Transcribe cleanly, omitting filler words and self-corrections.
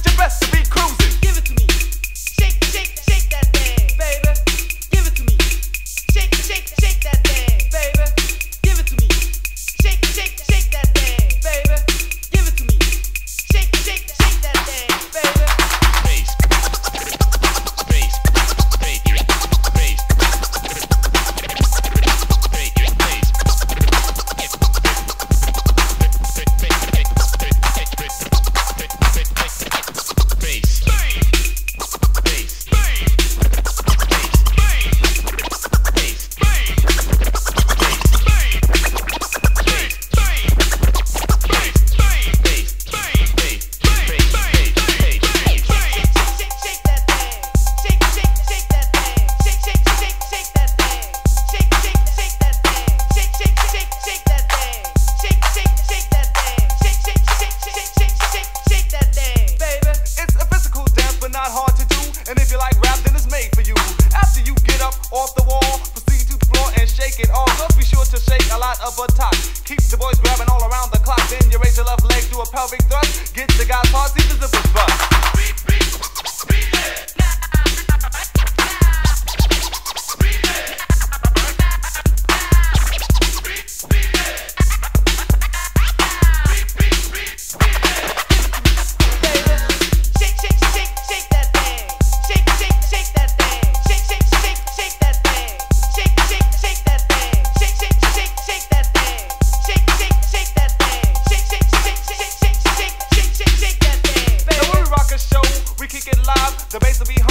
did your best to be cruising. Give it to me. Shake, shake, shake that thing, baby. Give it to me. Shake, shake, shake that thing, baby. Give it to me. Shake, shake, shake that thing, baby. Give it to me. Shake, shake, shake that thing, baby. Bass, bass, bass, bass, And if you like rap, then it's made for you. After you get up off the wall, proceed to the floor and shake it all. Just be sure to shake a lot of buttocks. Keep the boys grabbing all around the clock. Then you raise your left leg, do a pelvic thrust. Get the guy's heart, see the zippers bust. The bass will be high.